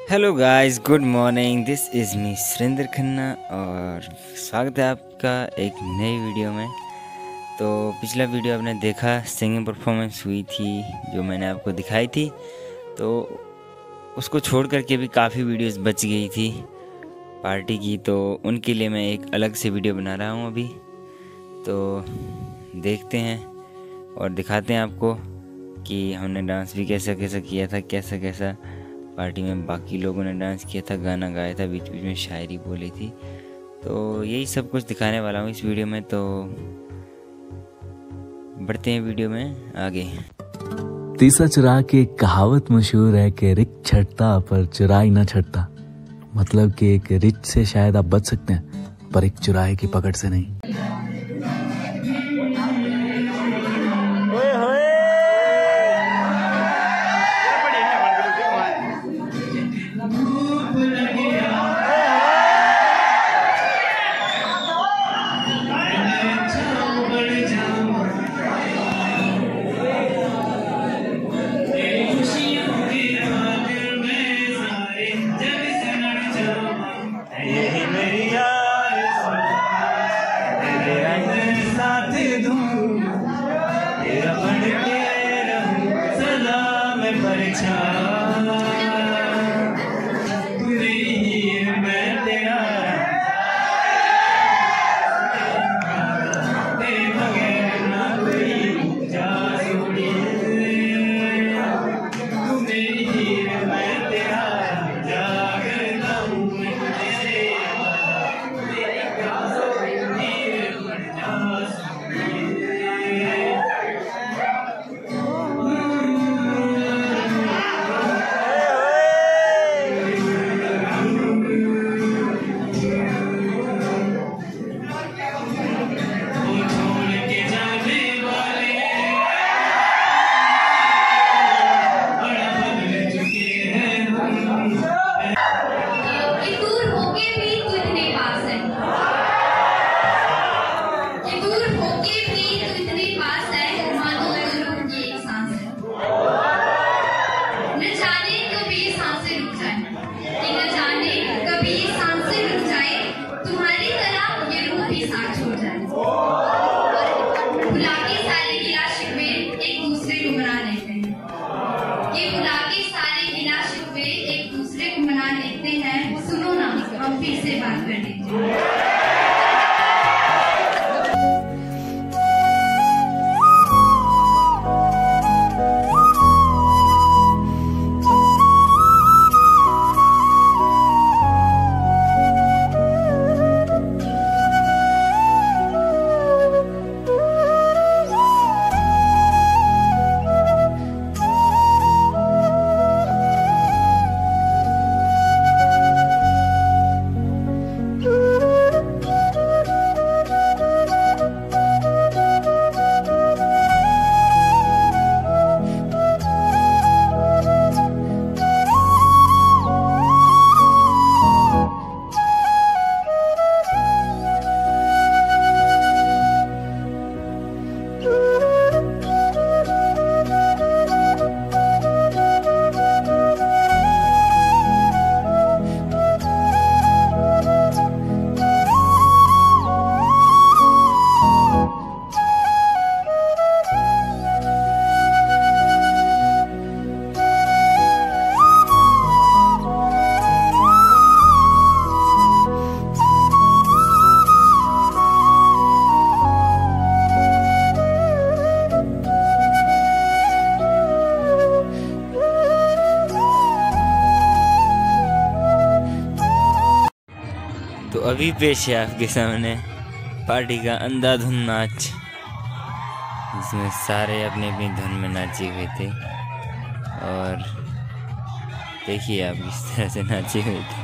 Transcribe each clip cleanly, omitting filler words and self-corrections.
Hello guys, good morning. This is me Surendra Khanna और स्वागत है आपका एक नई वीडियो में। तो पिछला वीडियो आपने देखा, सिंगिंग परफॉर्मेंस हुई थी जो मैंने आपको दिखाई थी। तो उसको छोड़ करके भी काफ़ी वीडियोस बच गई थी पार्टी की, तो उनके लिए मैं एक अलग से वीडियो बना रहा हूँ अभी। तो देखते हैं और दिखाते हैं आपको कि हमने डांस भी कैसा कैसा किया था, कैसा कैसा पार्टी में बाकी लोगों ने डांस किया था, गाना गाया था, बीच बीच में शायरी बोली थी। तो यही सब कुछ दिखाने वाला हूँ इस वीडियो में। तो बढ़ते हैं वीडियो में आगे। तीसरा चुरा की एक कहावत मशहूर है कि रिच छटता पर चुराई ना छटता। मतलब कि एक रिच से शायद आप बच सकते हैं पर एक चुराए की पकड़ से नहीं। सुनो ना, हम फिर से बात कर लीजिए। तो अभी पेश है आपके सामने पार्टी का अंधाधुन नाच, जिसमें सारे अपनी अपनी धुन में नाचे हुए थे। और देखिए आप किस तरह से नाचे हुए थे।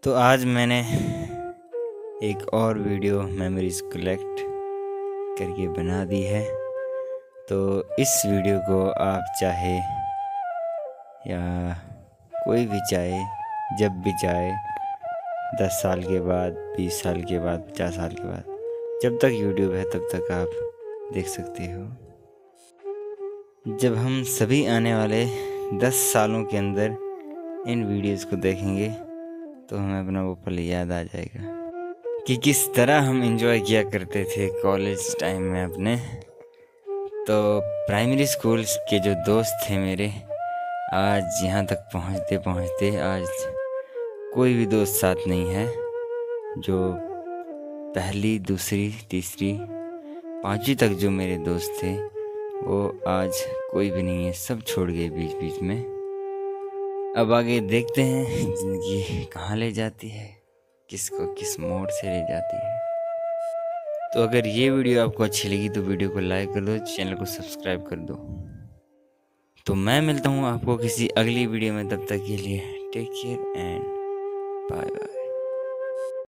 तो आज मैंने एक और वीडियो मेमोरीज कलेक्ट करके बना दी है। तो इस वीडियो को आप चाहे या कोई भी चाहे, जब भी चाहे, 10 साल के बाद, 20 साल के बाद, 50 साल के बाद, जब तक यूट्यूब है तब तक आप देख सकते हो। जब हम सभी आने वाले 10 सालों के अंदर इन वीडियोस को देखेंगे तो हमें अपना वो पल याद आ जाएगा कि किस तरह हम एंजॉय किया करते थे कॉलेज टाइम में अपने। तो प्राइमरी स्कूल के जो दोस्त थे मेरे, आज यहाँ तक पहुँचते पहुँचते आज कोई भी दोस्त साथ नहीं है। जो पहली, दूसरी, तीसरी, 5वीं तक जो मेरे दोस्त थे वो आज कोई भी नहीं है, सब छोड़ गए बीच बीच में। अब आगे देखते हैं ज़िंदगी कहाँ ले जाती है, किसको किस मोड़ से ले जाती है। तो अगर ये वीडियो आपको अच्छी लगी तो वीडियो को लाइक कर दो, चैनल को सब्सक्राइब कर दो। तो मैं मिलता हूँ आपको किसी अगली वीडियो में, तब तक के लिए take care and bye bye.